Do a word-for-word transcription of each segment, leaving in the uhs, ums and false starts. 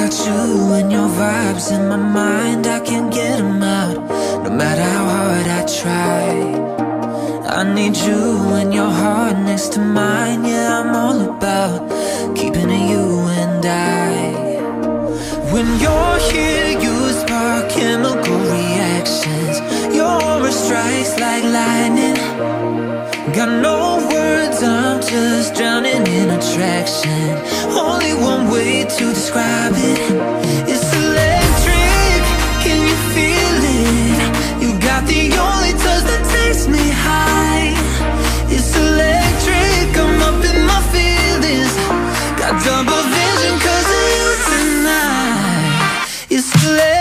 got you and your vibes in my mind, I can't get them out, no matter how hard I try. I need you and your heart next to mine. Yeah, I'm all about keeping it you and I. When you're here, you spark chemical reactions. Your aura strikes like lightning. Got no words, I'm just drowning in attraction. Only one way to describe it. It's electric, can you feel it? You got the only touch that takes me high. It's electric, I'm up in my feelings. Got double vision cause of you tonight. It's electric.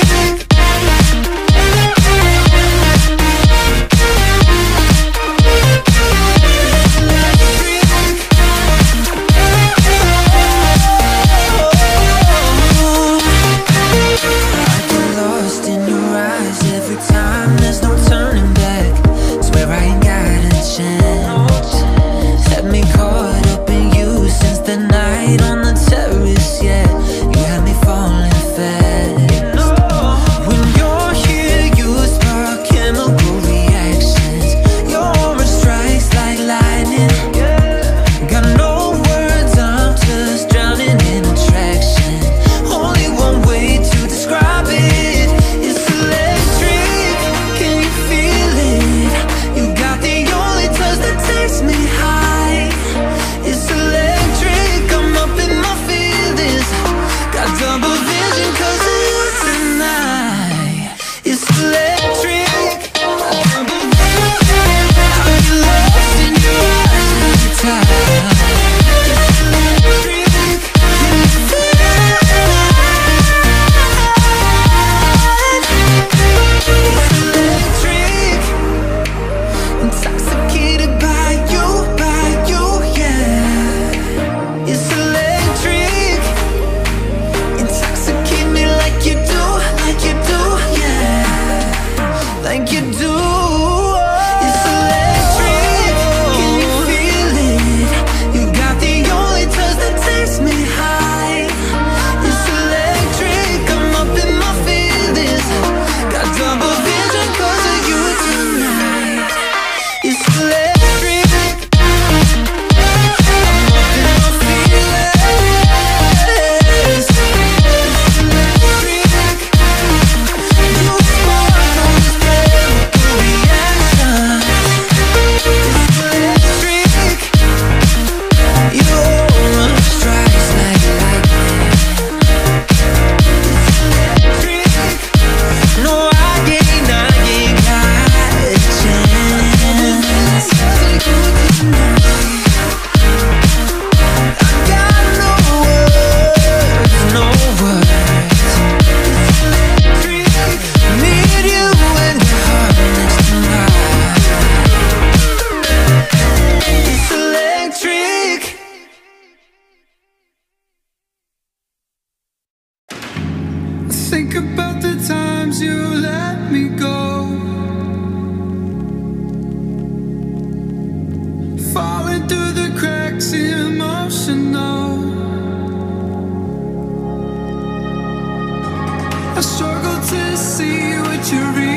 Think about the times you let me go, falling through the cracks, emotional. I struggle to see what you're